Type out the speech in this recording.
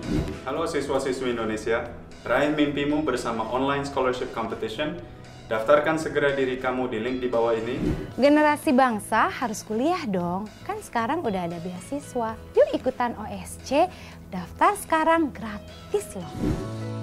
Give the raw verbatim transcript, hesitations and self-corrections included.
Halo siswa-siswi Indonesia, raih mimpimu bersama Online Scholarship Competition. Daftarkan segera diri kamu di link di bawah ini. Generasi bangsa harus kuliah dong, kan sekarang udah ada beasiswa. Yuk ikutan O S C, daftar sekarang gratis loh.